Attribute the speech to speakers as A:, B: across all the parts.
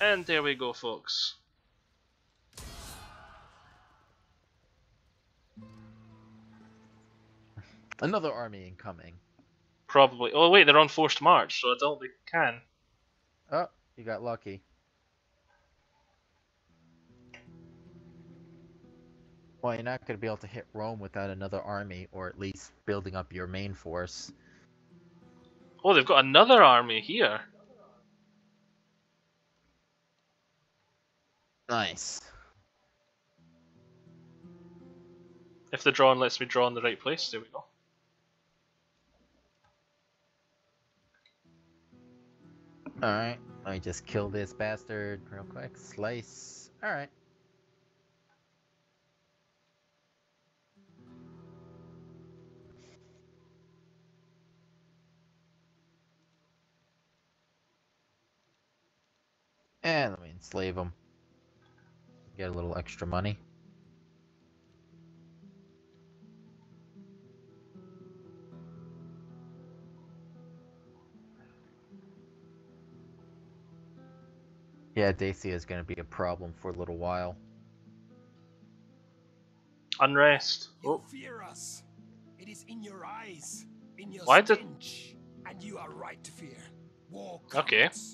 A: And there we go, folks.
B: Another army incoming.
A: Probably. Oh wait, they're on forced march, so I don't think they can.
B: Oh, you got lucky. Well, you're not going to be able to hit Rome without another army, or at least building up your main force.
A: Oh, they've got another army here.
B: Nice.
A: If the drawing lets me draw in the right place, there we go.
B: Alright, let me just kill this bastard real quick. Slice. Alright. And let me enslave him. Get a little extra money. Yeah, Dacia is going to be a problem for a little while.
A: Unrest.
C: You
A: Oh,
C: fear us. It is in your eyes, in your
A: Why did-
C: stench, and you are right to fear. War
A: Okay.
C: comes.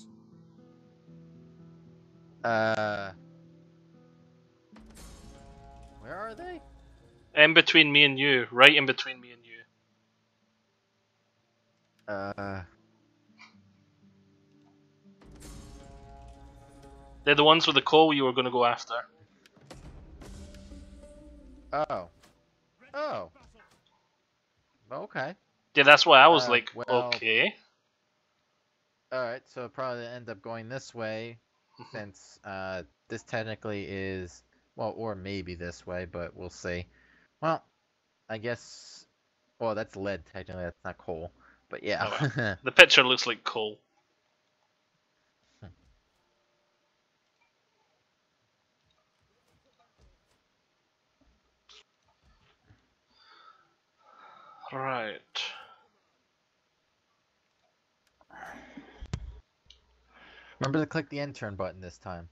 B: Where are they?
A: in between me and you, right in between me and you. They're the ones with the coal you were going to go after.
B: Oh. Oh. Okay.
A: Yeah, that's why I was like,
B: well-
A: okay.
B: Alright, so it'll probably end up going this way, since this technically is, well, or maybe this way, but we'll see. Well, I guess, well, that's lead technically, that's not coal, but yeah.
A: Oh, The picture looks like coal. Right.
B: Remember to click the end turn button this time.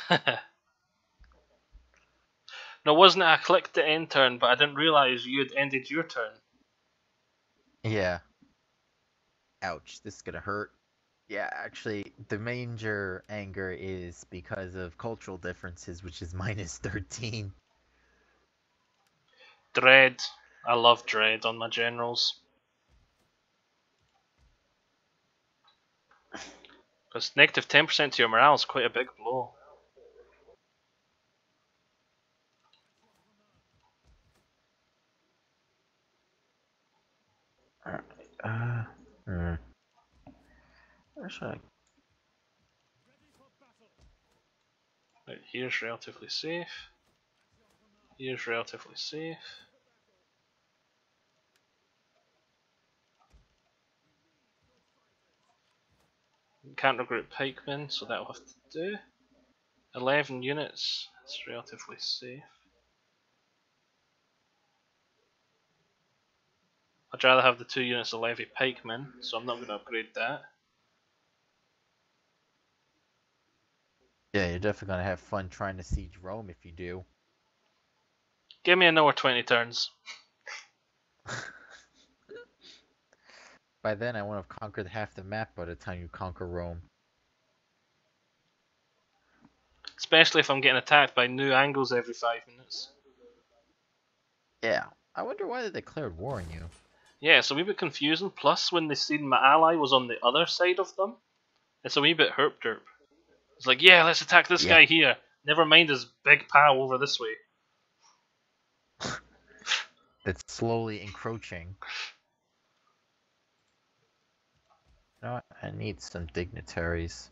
A: No, wasn't it? I clicked the end turn, but I didn't realize you had ended your turn.
B: Yeah. Ouch, this is gonna hurt. Yeah, actually, the major anger is because of cultural differences, which is minus 13.
A: Dread. I love dread on my generals. Because negative 10% to your morale is quite a big blow.
B: Where should I?
A: Right, here's relatively safe. Here's relatively safe. Can't recruit pikemen, so that'll have to do. 11 units, it's relatively safe. I'd rather have the 2 units of levy pikemen, so I'm not going to upgrade that.
B: Yeah, you're definitely gonna have fun trying to siege Rome if you do.
A: Give me another 20 turns.
B: By then, I won't have conquered half the map by the time you conquer Rome.
A: Especially if I'm getting attacked by new angles every 5 minutes.
B: Yeah, I wonder why they declared war on you.
A: Yeah, it's a wee bit confusing, plus when they seen my ally was on the other side of them, it's a wee bit herp-derp. It's like, yeah, let's attack this guy here. Never mind his big pal over this way.
B: That's slowly encroaching. You know what? I need some dignitaries.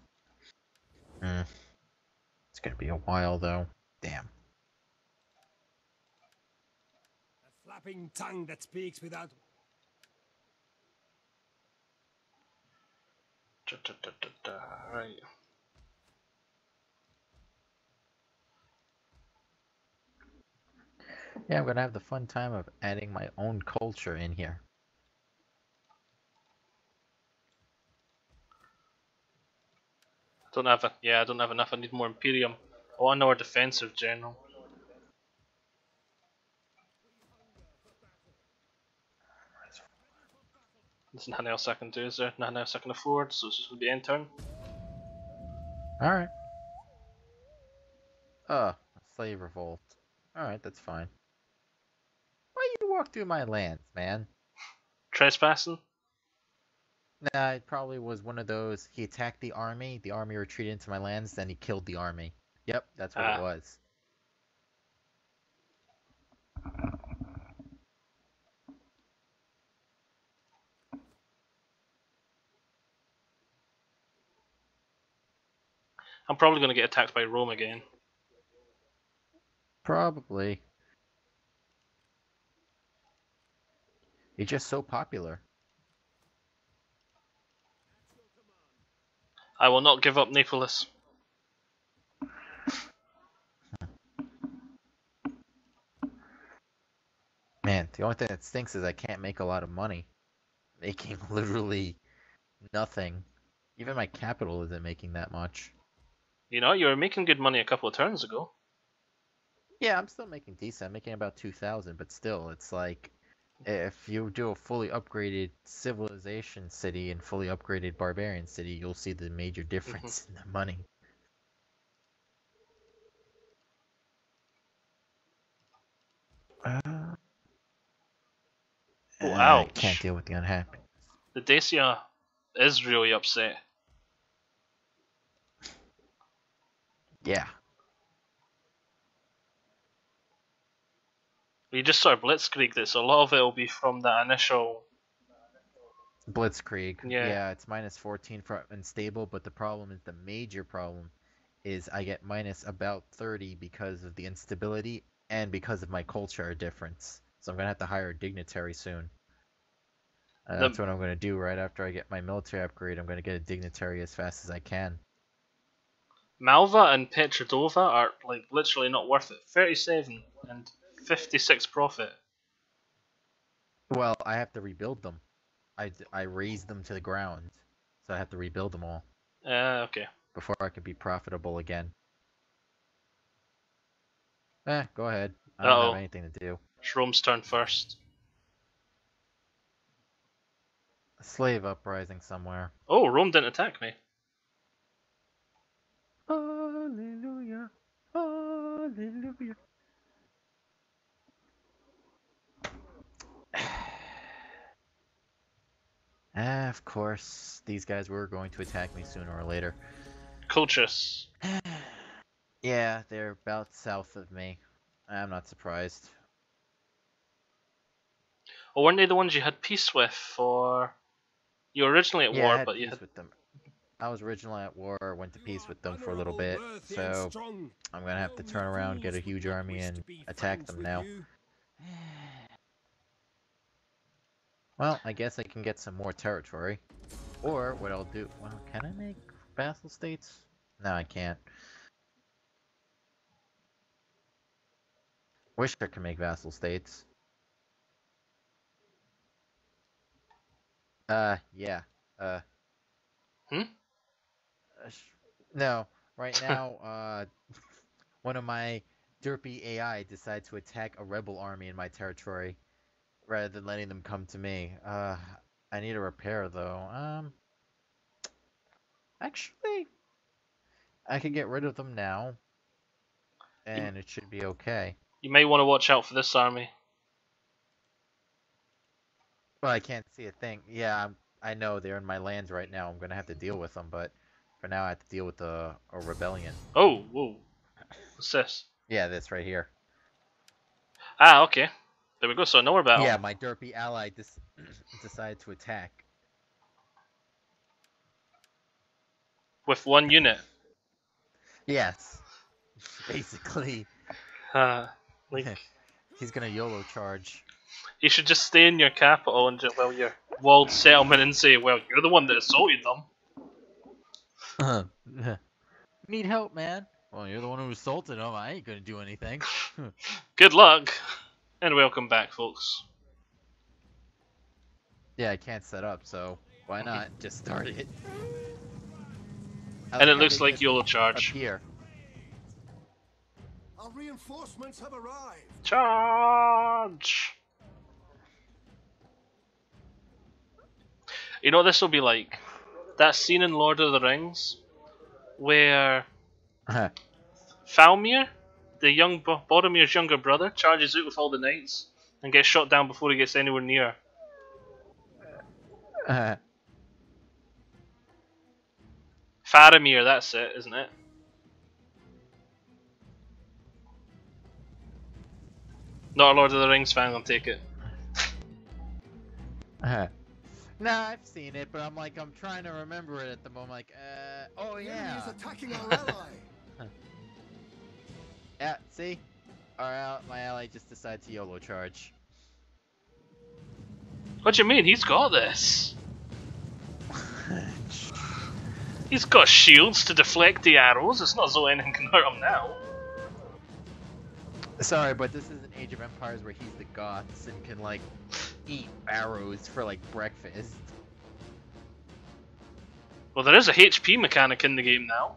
B: It's gonna be a while though. Damn.
C: A flapping tongue that speaks without.
A: Right.
B: Yeah, I'm gonna have the fun time of adding my own culture in here.
A: I Don't have a, yeah, I don't have enough. I need more Imperium. I want another defensive general. There's nothing else I can do, is there? Nothing else I can afford, so it's just going to be end turn.
B: Alright. Slave revolt. Alright, that's fine. Why you walk through my lands, man?
A: Trespassing?
B: Nah, it probably was one of those, he attacked the army retreated into my lands, then he killed the army. Yep, that's what it was.
A: I'm probably going to get attacked by Rome again.
B: Probably. You're just so popular.
A: I will not give up Neapolis.
B: Man, the only thing that stinks is I can't make a lot of money. Making literally nothing. Even my capital isn't making that much.
A: You know, you were making good money a couple of turns ago.
B: Yeah, I'm still making decent. I'm making about 2,000, but still, it's like if you do a fully upgraded civilization city and fully upgraded barbarian city, you'll see the major difference in the money.
A: Ouch.
B: I can't deal with the unhappy.
A: The Dacia is really upset.
B: Yeah.
A: We just saw Blitzkrieg this, so a lot of it will be from that initial
B: Blitzkrieg.
A: Yeah.
B: It's minus 14 for unstable, but the problem is, the major problem is I get minus about 30 because of the instability and because of my culture difference. So I'm going to have to hire a dignitary soon. That's what I'm going to do right after I get my military upgrade. I'm going to get a dignitary as fast as I can.
A: Malva and Petrodova are like literally not worth it. 37 and 56 profit.
B: Well, I have to rebuild them. I raised them to the ground, so I have to rebuild them all.
A: Okay.
B: Before I can be profitable again. Go ahead. I don't have anything to do.
A: It's Rome's turn first.
B: A slave uprising somewhere.
A: Oh, Rome didn't attack me.
B: Hallelujah. Hallelujah. Of course, these guys were going to attack me sooner or later.
A: Colchis.
B: Yeah, they're about south of me. I'm not surprised.
A: Oh, weren't they the ones you had peace with for... You were originally at war, but you had...
B: with them. I was originally at war, went to peace with them for a little bit, so I'm gonna have to turn around, get a huge army, and attack them now. Well, I guess I can get some more territory. Or, what I'll do... Well, can I make vassal states? No, I can't. Wish I could make vassal states. Yeah. No. Right now, one of my derpy AI decided to attack a rebel army in my territory, rather than letting them come to me. I need a repair, though. Actually, I can get rid of them now, and it should be okay.
A: You may want to watch out for this army.
B: Well, I can't see a thing. Yeah, I know they're in my lands right now. I'm gonna have to deal with them, but for now I have to deal with a rebellion.
A: Oh, whoa. What's this?
B: Yeah, this right here.
A: Ah, okay. There we go, so nowhere battle.
B: Yeah, my derpy ally decided to attack.
A: With one unit.
B: Yes. Basically.
A: Like...
B: He's gonna YOLO charge.
A: You should just stay in your capital and just, well, your walled settlement and say, well, you're the one that assaulted them.
B: Need help, man. Well, you're the one who assaulted them. I ain't gonna do anything.
A: Good luck. And welcome back, folks.
B: Yeah, I can't set up, so why not just start it? I
A: And it
B: how
A: looks
B: they
A: like
B: just
A: YOLO charge.
B: appear.
C: Our reinforcements have arrived.
A: Charge! You know what this will be like? That scene in Lord of the Rings where Falmir, the young Boromir's younger brother, charges out with all the knights and gets shot down before he gets anywhere near. Faramir, that's it, isn't it? Not a Lord of the Rings fan, I'll take it.
B: Nah, I've seen it, but I'm trying to remember it at the moment. Oh
C: The enemy
B: yeah.
C: is attacking our ally.
B: Yeah, see? My ally just decided to YOLO charge.
A: What do you mean? He's got this. He's got shields to deflect the arrows. It's not as though anything can hurt him now.
B: Sorry, but this is an Age of Empires where he's the gods and can like eat arrows for like breakfast.
A: Well, there is a HP mechanic in the game now.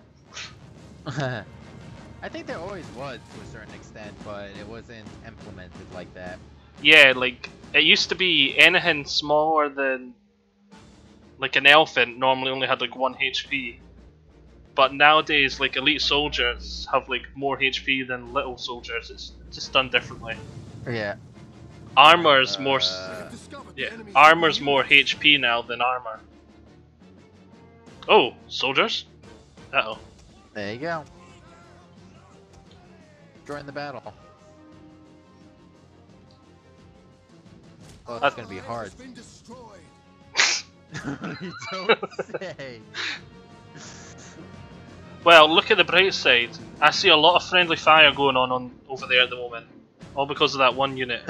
B: I think there always was to a certain extent, but it wasn't implemented like that.
A: Yeah, like, it used to be anything smaller than, like, an elephant normally only had, like, 1 HP. But nowadays, like, elite soldiers have, like, more HP than little soldiers. It's just done differently.
B: Yeah.
A: Armor's more...
C: We have discovered the
A: Yeah,
C: enemy's
A: armor's more
C: units.
A: HP now than armor. Oh, soldiers? Uh-oh.
B: There you go. Join the battle. Oh, that's gonna be hard.
C: Has been destroyed.
B: You don't say.
A: Well, look at the bright side. I see a lot of friendly fire going on over there at the moment. All because of that one unit.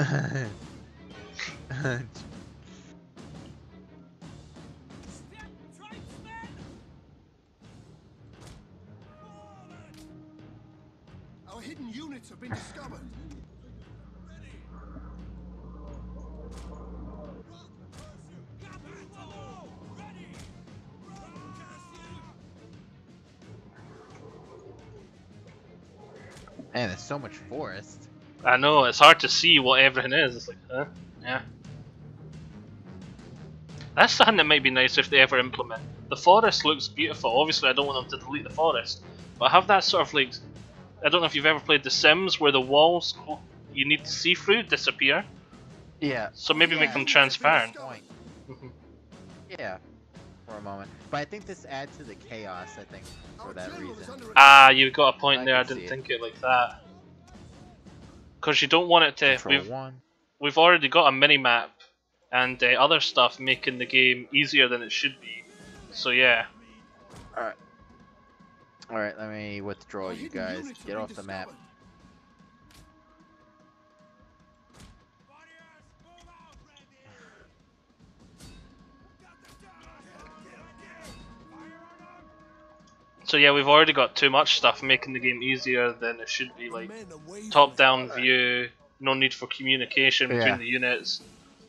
C: Our hidden units have been discovered.
B: Man, there's so much forest.
A: I know, it's hard to see what everything is. It's like, huh? Yeah. That's something that might be nice if they ever implement. The forest looks beautiful. Obviously, I don't want them to delete the forest. But have that sort of like... I don't know if you've ever played The Sims, where the walls you need to see through disappear.
B: Yeah.
A: So maybe make them transparent.
B: Point. Yeah. For a moment. But I think this adds to the chaos, I think, for
C: Our
B: that
C: general is
B: reason.
C: under
A: Ah, you've got a point
B: I
A: there. I
B: can
A: didn't
B: see
A: think it like that. Because you don't want it to...
B: Control 1.
A: We've already got a mini-map and other stuff making the game easier than it should be. So yeah.
B: Alright. Alright, let me withdraw
C: Our
B: you
C: hidden
B: guys.
C: units have
B: Get
C: been
B: off the map.
C: discovered.
A: So yeah, we've already got too much stuff making the game easier than it should be. Like
C: Men away from
A: top-down view, no need for communication between
B: Yeah.
A: the units.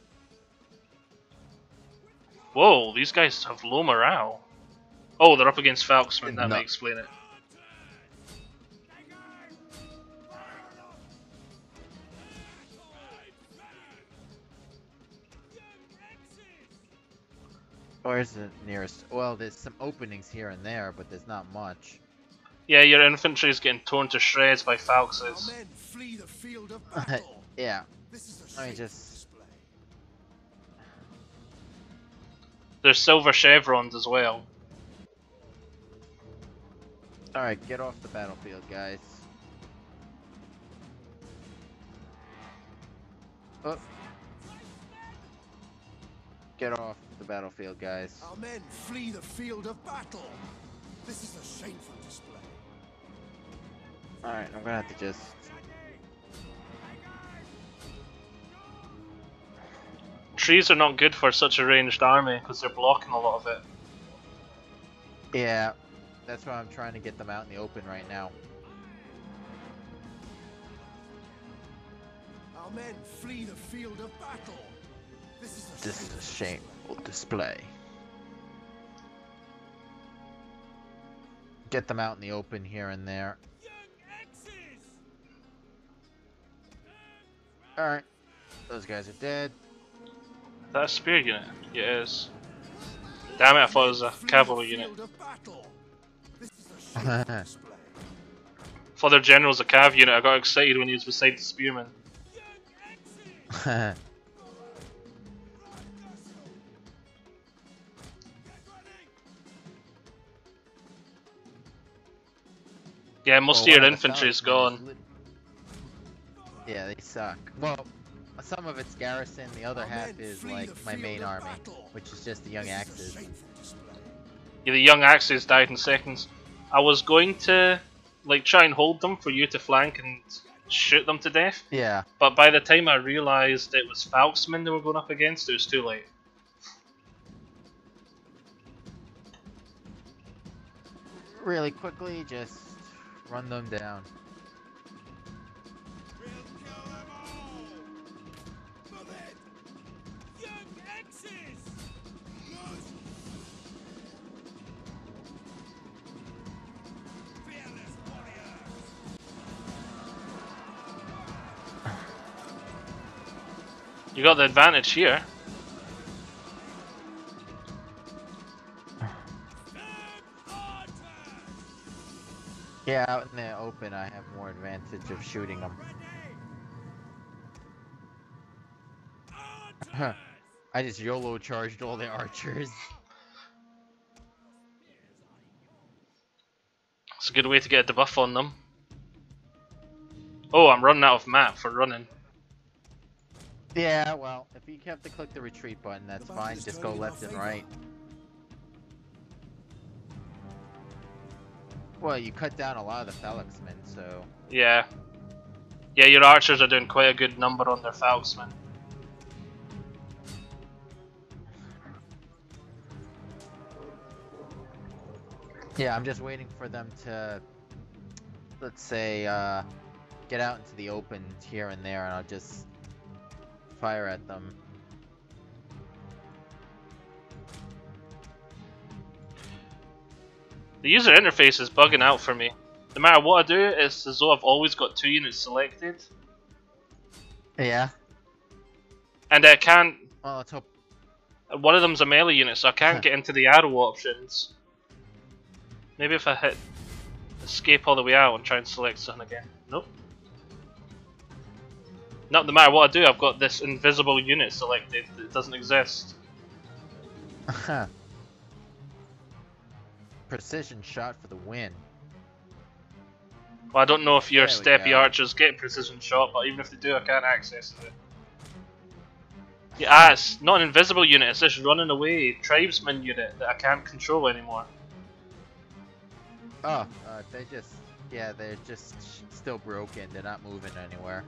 A: Whoa, these guys have low morale. Oh, they're up against Falksman, that
B: No.
A: may explain it.
B: Where's the nearest? Well, there's some openings here and there, but there's not much.
A: Yeah, your infantry is getting torn to shreds by
C: Our
A: Falxes.
C: men flee the field of battle.
B: Yeah.
C: This is a
B: Let me
C: shameful
B: just-
C: display.
A: There's silver chevrons as well.
B: Alright, get off the battlefield, guys. Oh. Get off the battlefield, guys.
C: Our men flee the field of battle. This is a shameful display.
B: Alright, I'm gonna have to just...
A: Trees are not good for such a ranged army because they're blocking a lot of it.
B: Yeah, that's why I'm trying to get them out in the open right now.
C: Our men flee the field of battle. This is a
B: This is
C: shameful
B: a shameful display. get them out in the open here and there. Alright. Those guys are dead.
A: Is that a spear unit? Yeah, it is. Damn it, I thought it was a cavalry unit. For their general's a cav unit, I got excited when he was beside the spearman. Yeah, most of your infantry is gone.
B: Yeah, they suck. Well, some of it's garrison, the other half is like my main army, which is just the young axes.
A: Yeah, the young axes died in seconds. I was going to like try and hold them for you to flank and shoot them to death.
B: Yeah.
A: But by the time I realised it was Falksmen they were going up against, it was too late.
B: Really quickly, just run them down.
A: You got the advantage here.
B: Yeah, out in the open I have more advantage of shooting them. I just YOLO charged all the archers.
A: It's a good way to get a debuff on them. Oh, I'm running out of map for running.
B: Yeah, well, if you have to click the retreat button, that's fine. Just go left and right. Well, you cut down a lot of the Felixmen, so...
A: Yeah. Yeah, your archers are doing quite a good number on their Falksmen.
B: Yeah, I'm just waiting for them to, let's say, get out into the open here and there, and I'll just fire at them.
A: The user interface is bugging out for me. No matter what I do, it's as though I've always got 2 units selected.
B: Yeah.
A: And I can't...
B: Well, let's hope...
A: One of them's a melee unit, so I can't get into the arrow options. Maybe if I hit escape all the way out and try and select something again. Nope. No matter what I do, I've got this invisible unit selected that doesn't exist.
B: Precision shot for the win.
A: Well, I don't know if your
B: There we
A: steppy
B: go.
A: archers get precision shot, but even if they do, I can't access it. Yeah, it's not an invisible unit, it's this running away tribesman unit that I can't control anymore.
B: Oh, they just... Yeah, they're just still broken. They're not moving anywhere.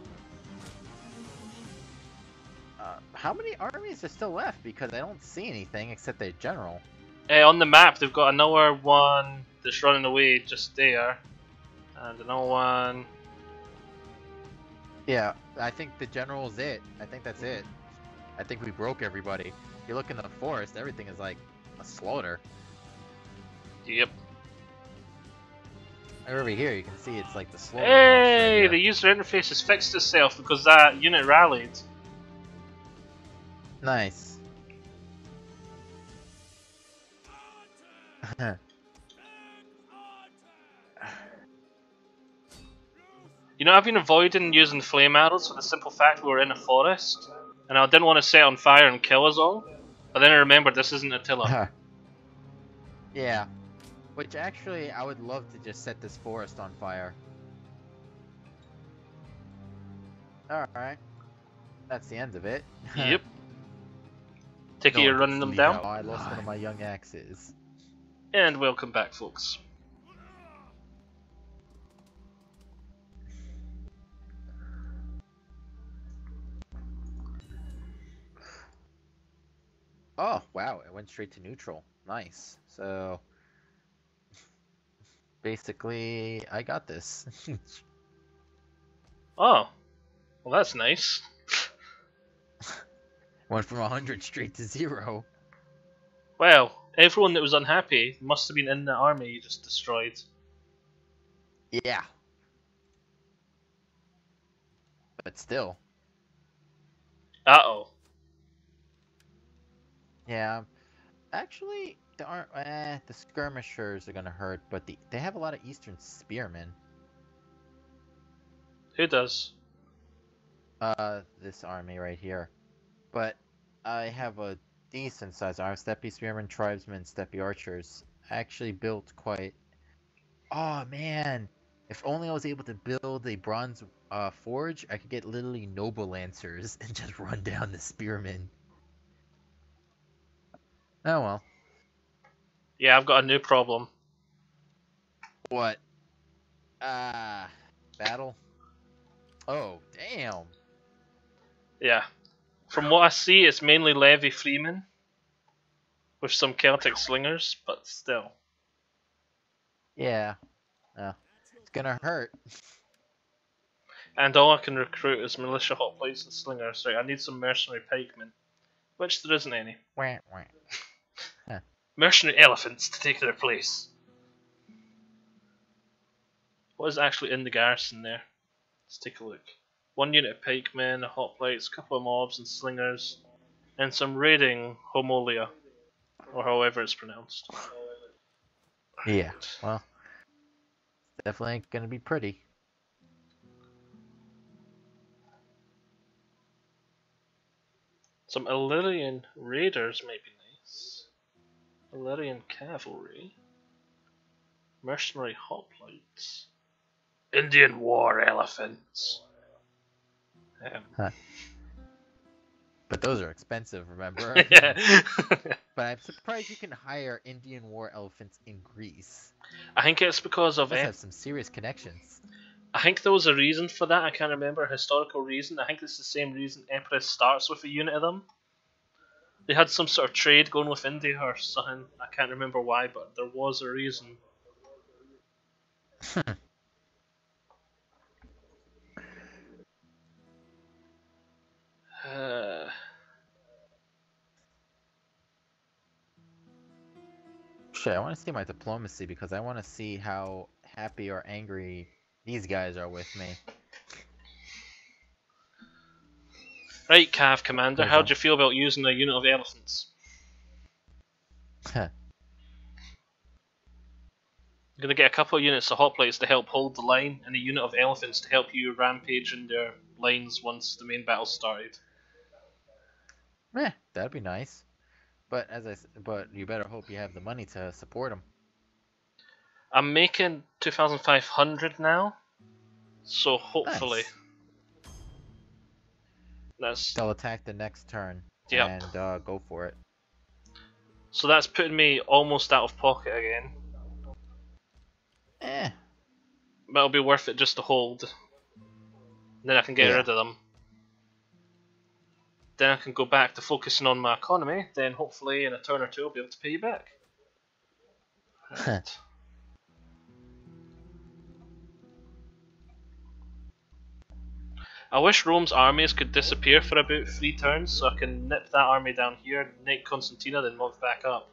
B: How many armies are still left? Because I don't see anything except their general.
A: On the map, they've got another one that's running away just there. And another one...
B: Yeah, I think the general's it. I think that's it. I think we broke everybody. You look in the forest, everything is like a slaughter.
A: Yep.
B: Over here, you can see it's like the slaughter.
A: Hey! The user interface has fixed itself because that unit rallied.
B: Nice.
A: You know, I've been avoiding using flame arrows for the simple fact we were in a forest, and I didn't want to set on fire and kill us all. But then I remembered this isn't Attila.
B: Yeah. Which actually, I would love to just set this forest on fire. Alright. That's the end of it.
A: Yep. Take it
B: No
A: you're
B: one
A: running
B: can
A: them
B: see
A: down.
B: how I lost one of my young axes.
A: And welcome back, folks.
B: Oh, wow, it went straight to neutral. Nice. So, basically, I got this.
A: Oh. Well, that's nice.
B: Went from 100 straight to 0.
A: Well, everyone that was unhappy must have been in the army you just destroyed.
B: Yeah. But still.
A: Uh-oh.
B: Yeah. Actually, the skirmishers are gonna hurt, but they have a lot of Eastern spearmen.
A: Who does?
B: This army right here. But I have a decent size army. Steppe spearmen, tribesmen, steppe archers. I actually built quite. Oh man! If only I was able to build a bronze forge, I could get literally noble lancers and just run down the spearmen. Oh well.
A: Yeah, I've got a new problem.
B: What? Battle? Oh, damn.
A: Yeah. From what I see, it's mainly Levy Freemen. With some Celtic slingers, but still.
B: Yeah. It's gonna hurt.
A: And all I can recruit is militia hoplites and slingers. Right, I need some mercenary pikemen. Which there isn't any.
B: Wah, wah.
A: Mercenary elephants to take their place. What is actually in the garrison there? Let's take a look. 1 unit of pikemen, hoplites, a couple of mobs and slingers, and some raiding homolia, or however it's pronounced.
B: Yeah. Well, definitely ain't gonna be pretty.
A: Some Illyrian raiders might be nice. Illyrian cavalry. Mercenary hoplites. Indian war elephants.
B: Huh. But those are expensive, remember?
A: Yeah.
B: But I'm surprised you can hire Indian war elephants in Greece.
A: I think it's because of
B: Must have some serious connections.
A: I think there was a reason for that. I can't remember a historical reason. I think it's the same reason Empress starts with a unit of them. They had some sort of trade going with India or something. I can't remember why, but there was a reason.
B: Shit, I want to see my diplomacy because I want to see how happy or angry these guys are with me.
A: Right, Cav Commander, how do you feel about using a unit of elephants? I'm going to get a couple of units of hoplites to help hold the line, and a unit of elephants to help you rampage in their lines once the main battle started.
B: That'd be nice. But but you better hope you have the money to support them.
A: I'm making 2,500 now, so hopefully
B: they'll attack the next turn.
A: Yep.
B: And go for it.
A: So that's putting me almost out of pocket again. But it'll be worth it just to hold. Then I can get rid of them. Then I can go back to focusing on my economy. Then hopefully in a turn or two I'll be able to pay you back. Right. I wish Rome's armies could disappear for about 3 turns so I can nip that army down here, knight Constantina, then move back up.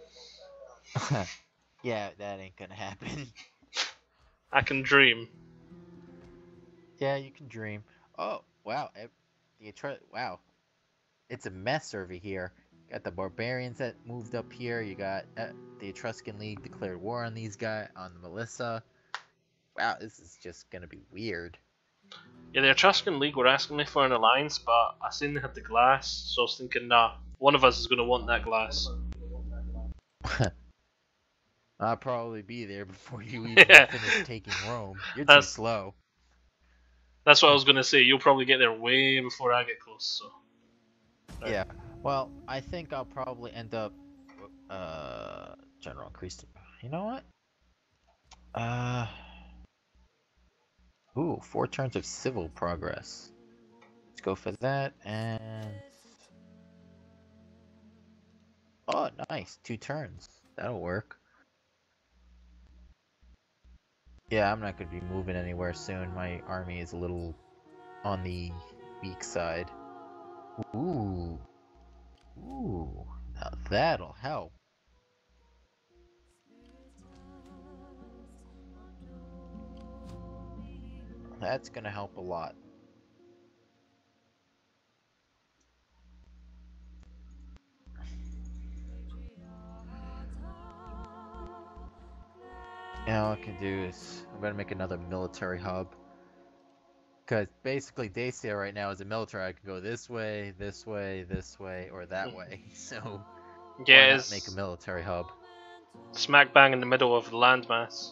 B: Yeah, that ain't gonna happen.
A: I can dream.
B: Yeah, you can dream. Oh, wow. Wow. It's a mess over here. Got the barbarians that moved up here. You got the Etruscan League declared war on these guys, on the Melissa. Wow, this is just gonna be weird.
A: Yeah, the Etruscan League were asking me for an alliance, but I seen they had the glass, so I was thinking, nah, one of us is going to want that glass.
B: I'll probably be there before you even finish taking Rome. You're too slow.
A: That's what I was going to say. You'll probably get there way before I get close. So. Right.
B: Yeah. Well, I think I'll probably end up General increased. You know what? Ooh, 4 turns of civil progress. Let's go for that, and... Oh, nice. 2 turns. That'll work. Yeah, I'm not going to be moving anywhere soon. My army is a little on the weak side. Ooh. Now That'll help. That's gonna help a lot. All I can do is I'm gonna make another military hub. Because basically Dacia right now is a military. I can go this way, this way, this way, or that way. So
A: Yeah,
B: why not
A: it's
B: make a military hub?
A: smack bang in the middle of the landmass.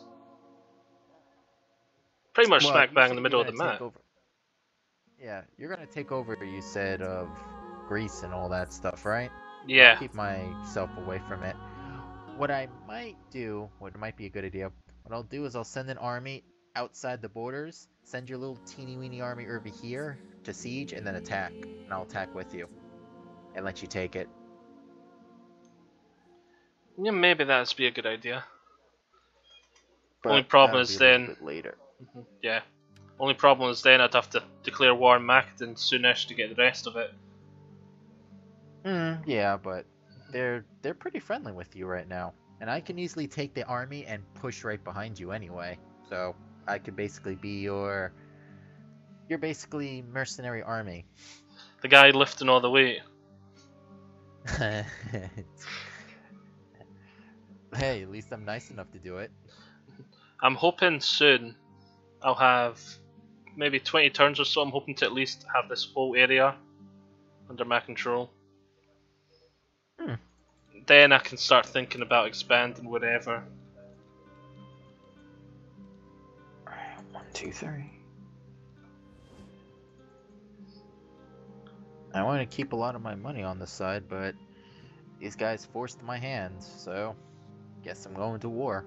A: Pretty much
B: Well,
A: smack
B: you
A: bang in
B: said
A: the
B: you're
A: middle of
B: gonna
A: the
B: take
A: map.
B: over. Yeah, you're gonna take over. You said of Greece and all that stuff, right?
A: Yeah.
B: Keep myself away from it. What I might do, what might be a good idea, what I'll do is I'll send an army outside the borders, send your little teeny weeny army over here to siege, and then attack. And I'll attack with you. And let you take it.
A: Yeah, maybe that'd be a good idea. Only
B: But
A: problem
B: that'll be
A: is
B: a little
A: then,
B: bit later.
A: yeah. Only problem is then I'd have to declare war on Macedon soonish to get the rest of it.
B: Yeah, but they're pretty friendly with you right now. And I can easily take the army and push right behind you anyway. So I could basically be your basically mercenary army.
A: The guy lifting all the weight.
B: Hey, at least I'm nice enough to do it.
A: I'm hoping soon I'll have maybe 20 turns or so. I'm hoping to at least have this whole area under my control. Then I can start thinking about expanding whatever.
B: Alright, 1, 2, 3. I want to keep a lot of my money on the side, but these guys forced my hand, so guess I'm going to war.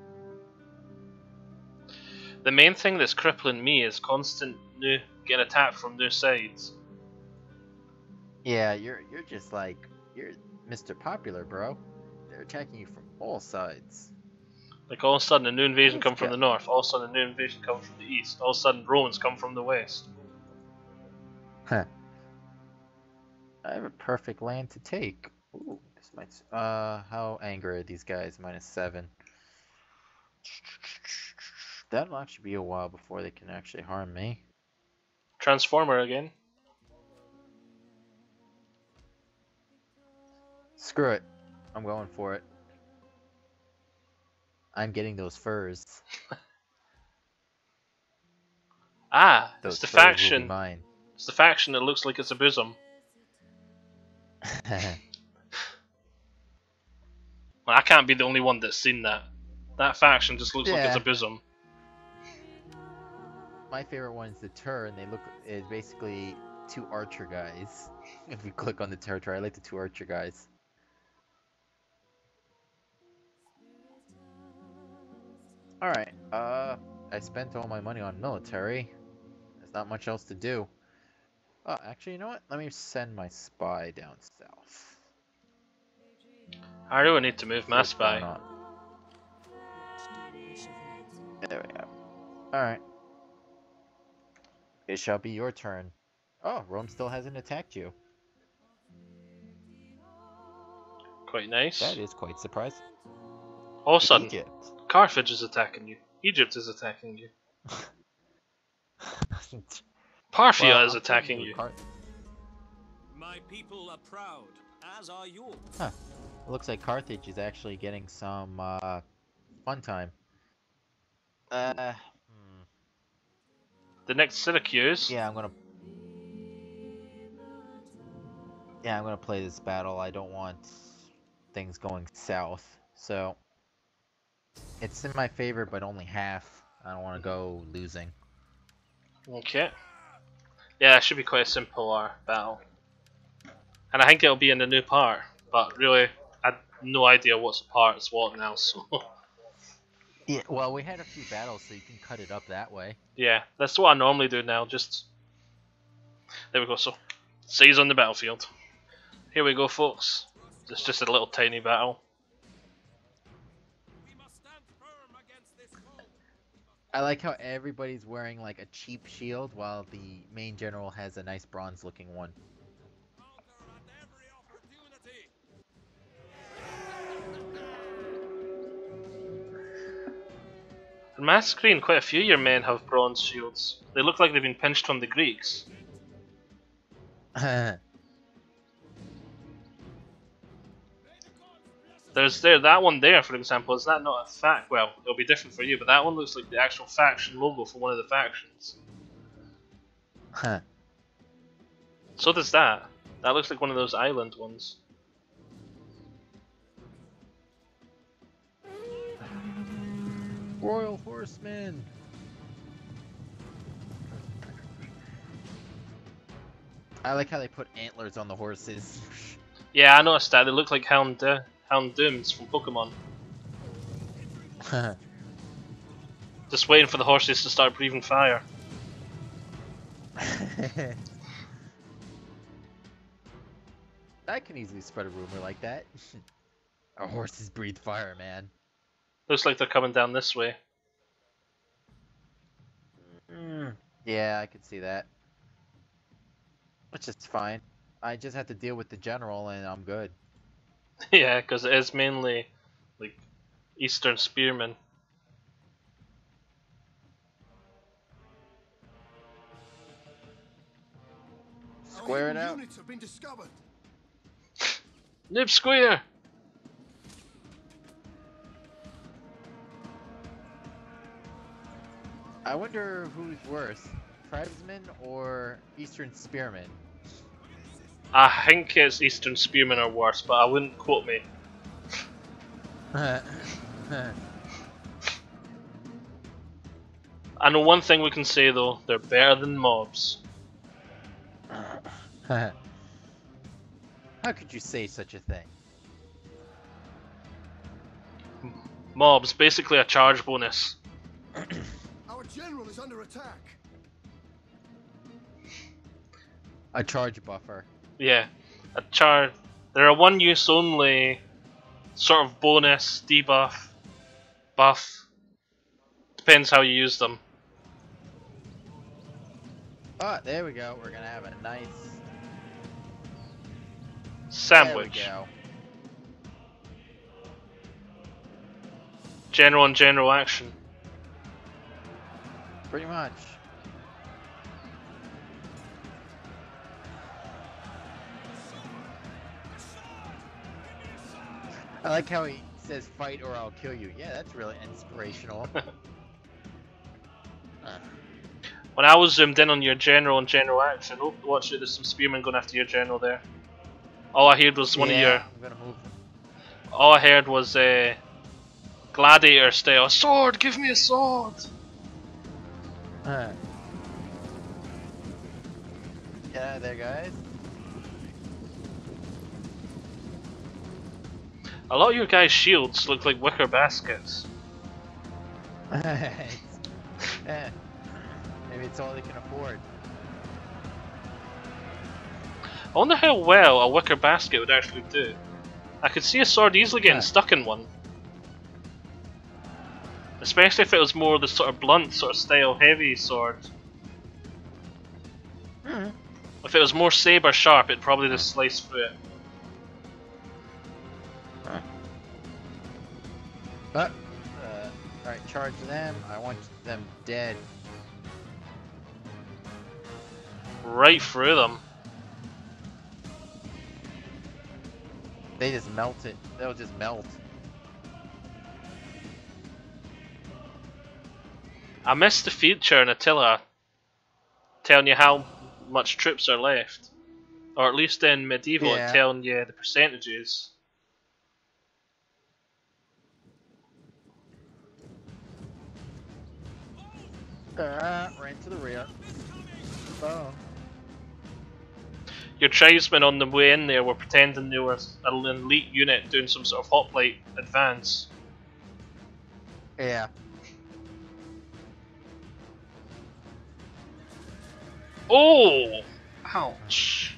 A: The main thing that's crippling me is constant new getting attacked from new sides.
B: Yeah, you're just like you're Mr. Popular, bro. They're attacking you from all sides.
A: Like all of a sudden a new invasion
B: Let's
A: come from
B: go.
A: the north, all of a sudden a new invasion come from the east, all of a sudden Romans come from the west.
B: Huh. I have a perfect land to take. Ooh, this might. How angry are these guys? -7. That'll actually be a while before they can actually harm me.
A: Transformer again.
B: Screw it. I'm going for it. I'm getting those furs.
A: Ah,
B: Those
A: it's the
B: furs will be
A: faction.
B: mine.
A: It's the faction that looks like it's a bosom. Well, I can't be the only one that's seen that. That faction just looks like it's a
B: Yeah.
A: bosom.
B: My favorite one is the Tur, and they look is basically 2 archer guys. If you click on the territory, I like the 2 archer guys. Alright, I spent all my money on military. There's not much else to do. Oh, actually, you know what? Let me send my spy down south.
A: I really need to move
B: See
A: my
B: what's going
A: spy.
B: on. There we go. Alright. It shall be your turn. Oh, Rome still hasn't attacked you.
A: Quite nice.
B: That is quite surprising.
A: All of a sudden,
B: Egypt.
A: Carthage is attacking you. Egypt is attacking you. Parthia
B: Well,
A: is
B: I'm telling
A: attacking you.
D: My people are proud, as are yours.
B: Huh. It looks like Carthage is actually getting some fun time.
A: The next Syracuse.
B: Yeah, I'm gonna play this battle. I don't want things going south, so it's in my favor, but only half. I don't want to go losing.
A: Okay. Yeah, it should be quite a simple battle. And I think it'll be in the new part, but really, I had no idea what's the part, it's what now, so...
B: Yeah, well, we had a few battles, so you can cut it up that way.
A: Yeah, that's what I normally do now, just... There we go, so... Seize on the battlefield. Here we go, folks. It's just a little tiny battle.
D: We must stand firm against this foe.
B: I like how everybody's wearing like a cheap shield, while the main general has a nice bronze-looking one.
D: Counter at every opportunity.
A: From my screen, quite a few of your men have bronze shields. They look like they've been pinched from the Greeks. There's that one there, for example. Is that not a fact? Well, it'll be different for you, but that one looks like the actual faction logo for one of the factions. So does that. That looks like one of those island ones.
B: Royal Horsemen! I like how they put antlers on the horses.
A: Yeah, I noticed that. They look like Houndooms from Pokemon. Just waiting for the horses to start breathing fire.
B: I can easily spread a rumor like that. Our horses breathe fire, man.
A: Looks like they're coming down this way.
B: Yeah, I could see that. Which is fine. I just have to deal with the general and I'm good.
A: Yeah, because it is mainly like Eastern Spearmen.
B: Square it
C: Our
B: out.
C: units have been discovered.
A: Nib square!
B: I wonder who's worse, tribesmen or Eastern Spearmen?
A: I think it's Eastern Spearmen are worse, but I wouldn't quote me. I know one thing we can say though, they're better than mobs.
B: How could you say such a thing?
A: Mobs, basically a charge bonus.
C: Our general is under attack.
B: A charge buffer.
A: Yeah, a charge. They're a one use only sort of bonus, debuff, buff. Depends how you use them.
B: Oh, there we go. We're gonna have a nice
A: Sandwich.
B: There we go.
A: General and general action.
B: Pretty much. I like how he says fight or I'll kill you. Yeah, that's really inspirational.
A: When I was zoomed in on your general and general action, oh, watch it, there's some spearmen going after your general there. All I heard was one of your.
B: I'm gonna move.
A: All I heard was gladiator style. Sword, give me a sword.
B: Get out of there, guys.
A: A lot of your guys' shields look like wicker baskets.
B: Maybe it's all they can afford.
A: I wonder how well a wicker basket would actually do. I could see a sword easily getting stuck in one. Especially if it was more the sort of blunt sort of style heavy sword. If it was more saber sharp, it'd probably just slice through it.
B: But, alright, charge them. I want them dead.
A: Right through them.
B: They just melt it. They'll just melt.
A: I missed the feature in Attila telling you how much troops are left. Or at least in medieval,
B: Yeah.
A: it's telling you the percentages.
B: Ran to the rear. Oh.
A: Your tribesmen on the way in there were pretending they were an elite unit doing some sort of hoplite advance.
B: Yeah.
A: Oh! Ouch.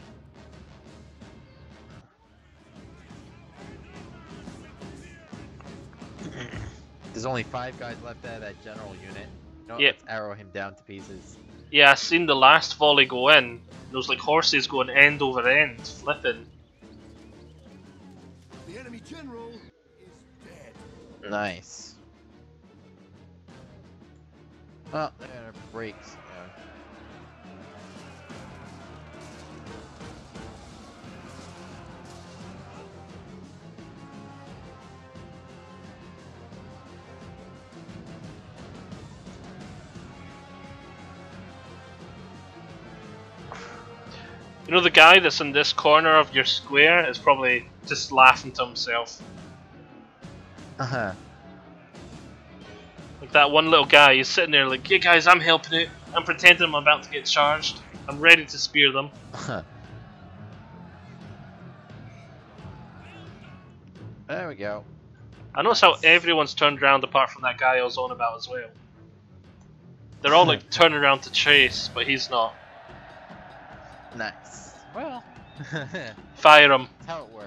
B: There's only 5 guys left out of that general unit. No,
A: Yep.
B: let's arrow him down to pieces.
A: Yeah, I seen the last volley go in. There was like horses going end over end, flipping.
C: The enemy general is dead.
B: Nice. Well, there are brakes. Yeah.
A: You know, the guy that's in this corner of your square is probably just laughing to himself.
B: Uh-huh.
A: Like that one little guy, he's sitting there like, yeah guys, I'm helping out. I'm pretending I'm about to get charged. I'm ready to spear them.
B: There we go.
A: I notice how everyone's turned around apart from that guy I was on about as well. They're all like turning around to chase, but he's not.
B: Nice. Well,
A: Fire him.
B: that's how it works.